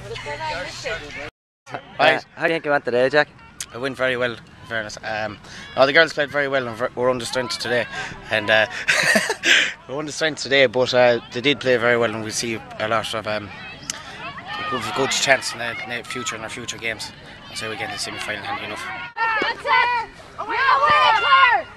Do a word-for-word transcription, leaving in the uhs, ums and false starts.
Right. How do you think you went today, Jack? It went very well, in fairness. Um, no, the girls played very well and were under strength today. And uh, we were under strength today, but uh, they did play very well, and we see a lot of um, good, good chance in the, in the future, in our future games. So we get to the semi-final handy enough.